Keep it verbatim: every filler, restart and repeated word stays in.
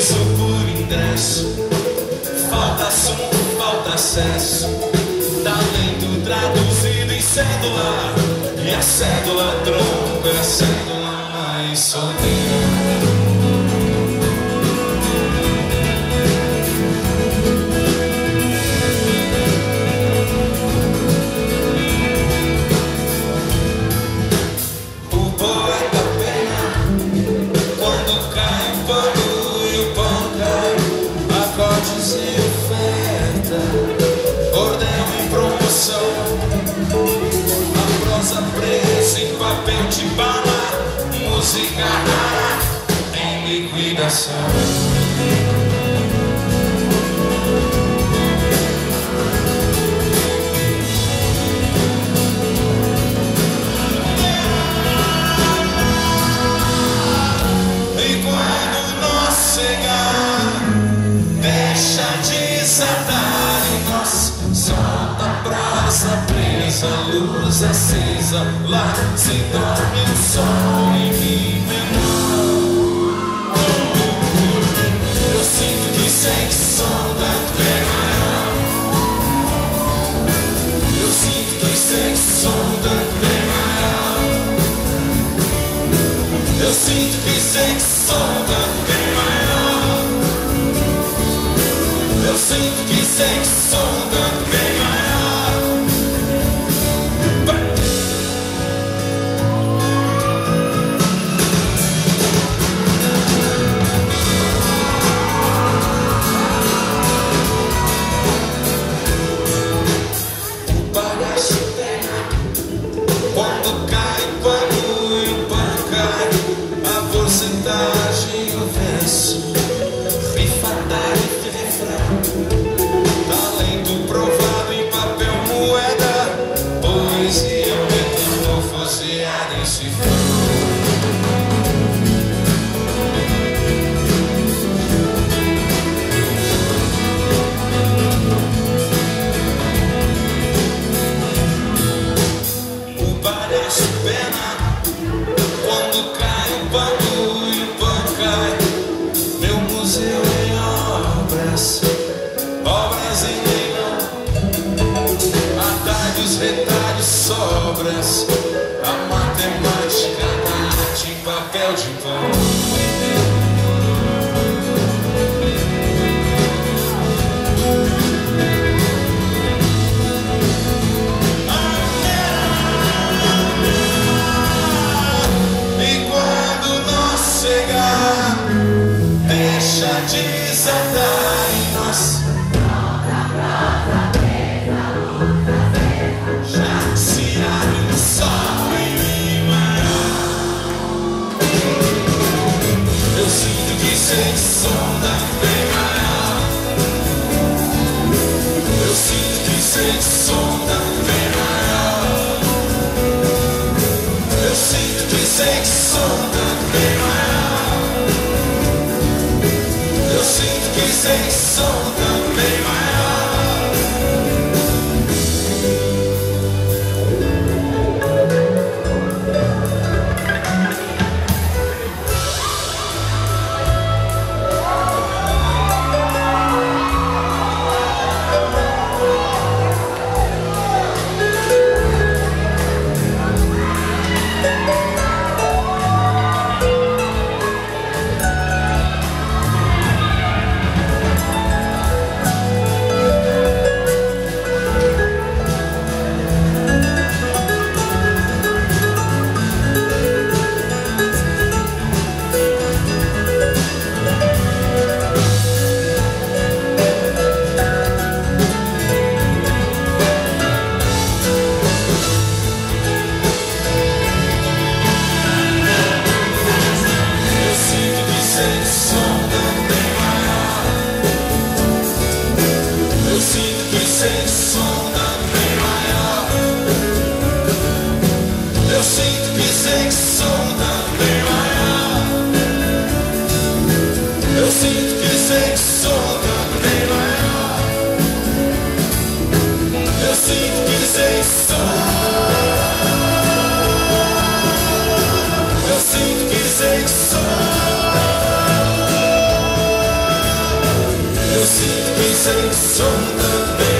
prejuízo por ingresso. Falta assunto, falta acesso. Talento traduzido em cédula. E a cédula tronco é a cédula mais solteira. Presa em papel de bala, música rara em liquidação. E quando nós chegar, deixa desatar em nós. Solta a brasa presa, luz acesa, lá se dorme o sol em mim menor. Eu sinto que sem som da terra. Eu sinto que sem som da terra. Eu sinto que sem som da terra. Eu sinto que sem som da terra. Talento provado em papel moeda, poesia metamorfoseada em cifrão. O parece pena quando cai o pano e o pano cai. Meu museu em obras, obras em leilão, atalhos, retalhos, sobras, a matemática da arte em papel de pão. E quando nós chegar, deixa desatar em nós. Já se abre o sol em mim maior. Eu sinto que sem som da terra. Eu sinto que sem som da terra. Eu sinto que sem som da terra. Eu sinto que sem som também maior. Eu sinto que sei que sou. sem som também.